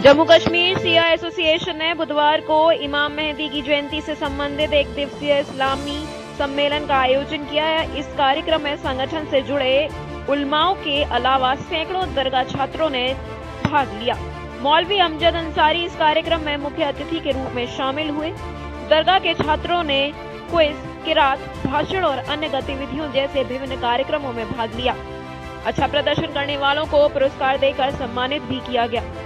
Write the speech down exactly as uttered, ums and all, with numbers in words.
Jammu Kashmir Siya association ने बुधवार को इमाम मेहदी की जयंती से संबंधित एक दिवसीय इस्लामी सम्मेलन का आयोजन किया है। इस कार्यक्रम में संगठन से जुड़े उलमाओं के अलावा सैकड़ों दरगाह छात्रों ने भाग लिया। मौलवी अमजद अंसारी इस कार्यक्रम में मुख्य अतिथि के रूप में शामिल हुए। दरगाह के छात्रों ने क्विज, किरात, भाषण और अन्य गतिविधियों जैसे विभिन्न कार्यक्रमों में भाग लिया। अच्छा प्रदर्शन करने वालों को पुरस्कार देकर सम्मानित भी किया गया।